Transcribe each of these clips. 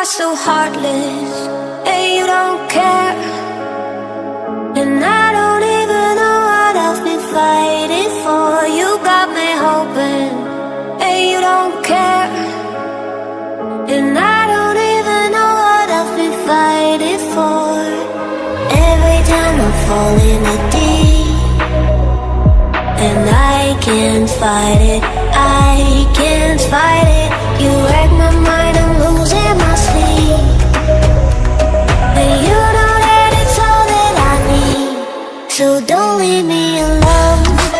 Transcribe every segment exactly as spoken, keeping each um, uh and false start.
are so heartless, and you don't care. And I don't even know what I've been fighting for. You got me hoping, and you don't care. And I don't even know what I've been fighting for. Every time I fall in the deep, and I can't fight it, I can't fight it. You wreck my mind, I'm losing my sleep. And you know that it's all that I need, so don't leave me alone.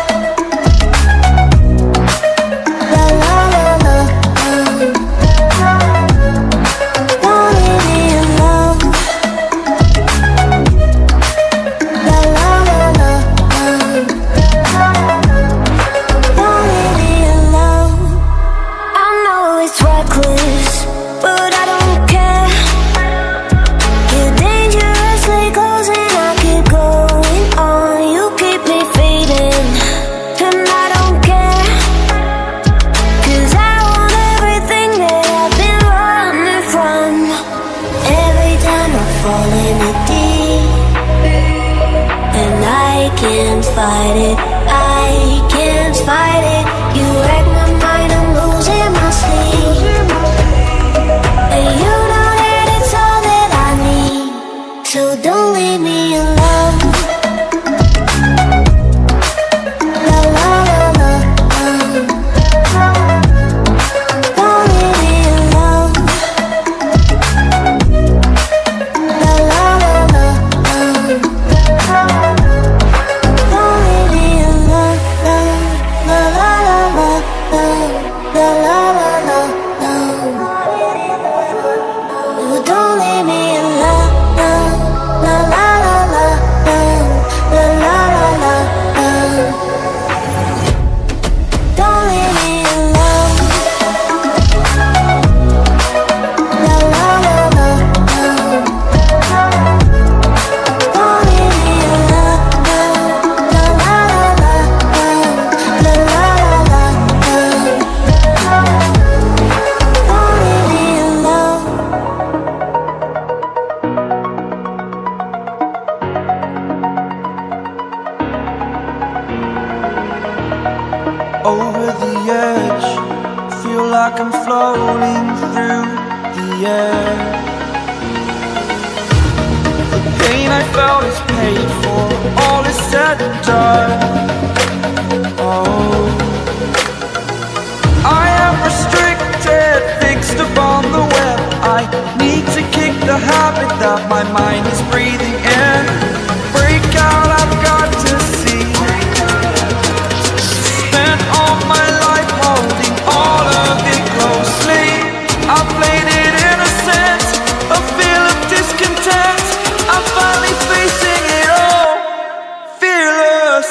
La la la la, don't leave me alone. La la la la, don't leave me alone. I know it's reckless, but I don't care. You're dangerously close and I keep going on. You keep me fading, and I don't care. Cause I want everything that I've been running from. Every time I fall in the deep, and I can't fight it, I can't fight it. You wreck my mind, I'm losing my sleep. And you know that it's all that I need, so don't leave me alone. La la la la, don't leave me alone. La la la la, don't leave me alone. La la la la, la la la la, oh, don't leave me alone. La la la la, la la la la, don't leave me alone. La la la la, don't leave me alone. La la la la, la la la la, don't leave me alone. Over the edge, feel like I'm floating through the air. The pain I felt is paid for, all is said and done. Oh, I am restricted, fixed upon the web. I need to kick the habit that my mind is breathing in. Break out, I've got to see. Spent all my life holding all of it closely. I played it innocent, a feel of discontent. I'm finally facing it all, fearless.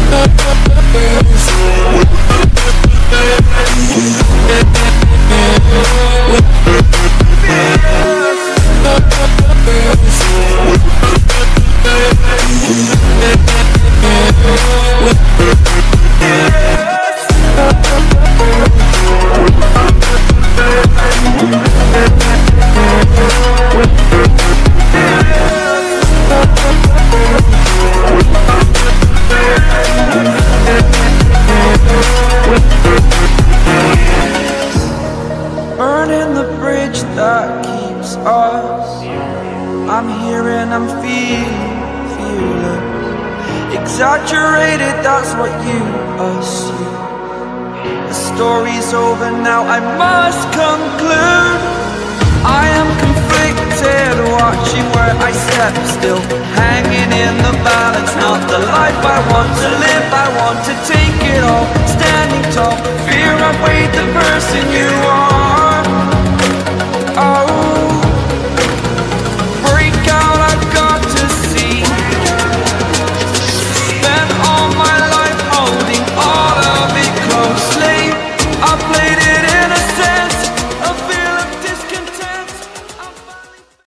Burning the bridge that keeps us. I'm here and I'm feeling fearless. Exaggerated, that's what you assume. The story's over now, I must conclude. I am conflicted, watching where I step still, hanging in the balance. Not the life I want to live, I want to take it all. Standing tall, fear I've weighed the person you are.